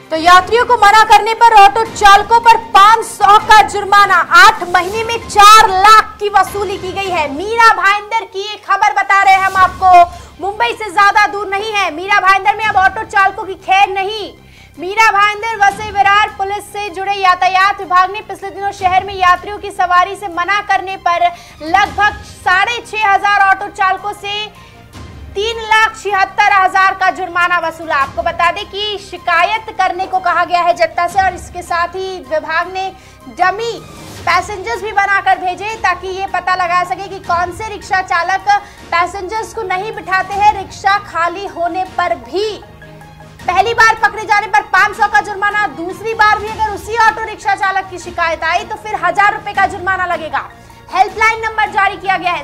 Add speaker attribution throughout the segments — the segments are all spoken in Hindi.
Speaker 1: तो यात्रियों को मना करने पर ऑटो चालकों पर 500 का जुर्माना, 8 महीने में 4 लाख की वसूली की गई है। मीरा भाईंदर की एक खबर बता रहे हैं हम आपको, मुंबई से ज्यादा दूर नहीं है। मीरा भाईंदर में अब ऑटो चालकों की खैर नहीं। मीरा भाईंदर वसई विरार पुलिस से जुड़े यातायात विभाग ने पिछले दिनों शहर में यात्रियों की सवारी से मना करने पर लगभग 6,500 ऑटो चालकों से 3,76,000 का जुर्माना वसूला। आपको बता दें कि शिकायत करने को कहा गया है जत्था से, और इसके साथ ही विभाग ने डमी पैसेंजर्स भी बनाकर भेजे ताकि ये पता लगा सके कि कौन से रिक्शा चालक पैसेंजर्स को नहीं बिठाते हैं रिक्शा खाली होने पर भी। पहली बार पकड़े जाने पर 500 का जुर्माना, दूसरी बार भी अगर उसी ऑटो रिक्शा चालक की शिकायत आई तो फिर 1,000 रुपए का जुर्माना लगेगा। हेल्पलाइन नंबर जारी किया गया है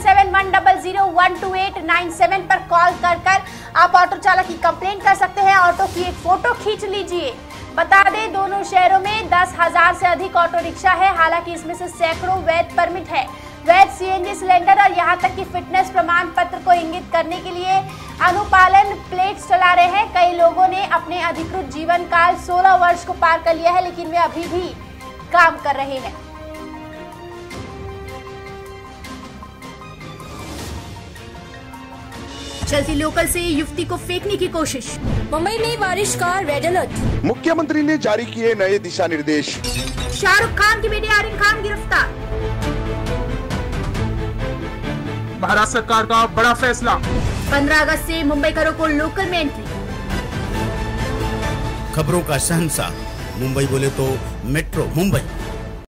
Speaker 1: 7710012897 पर कॉल कर आप ऑटो चालक की कंप्लेंट कर सकते हैं। ऑटो की एक फोटो खींच लीजिए। बता दें दोनों शहरों में 10,000 से अधिक ऑटो रिक्शा है, हालांकि इसमें से सैकड़ों वैध परमिट है, वैध सीएनजी सिलेंडर और यहां तक कि फिटनेस प्रमाण पत्र को इंगित करने के लिए अनुपालन प्लेट्स चला रहे हैं। कई लोगों ने अपने अधिकृत जीवन काल 16 वर्ष को पार कर लिया है, लेकिन वे अभी भी काम कर रहे हैं। चलती लोकल से युवती को फेंकने की कोशिश, मुंबई में बारिश का रेड अलर्ट।
Speaker 2: मुख्यमंत्री ने जारी किए नए दिशा निर्देश।
Speaker 1: शाहरुख खान की बेटी आर्यन खान गिरफ्तार।
Speaker 3: महाराष्ट्र सरकार का बड़ा फैसला,
Speaker 1: 15 अगस्त से मुंबईकरों को लोकल में एंट्री।
Speaker 4: खबरों का शहंशाह मुंबई बोले तो मेट्रो मुंबई।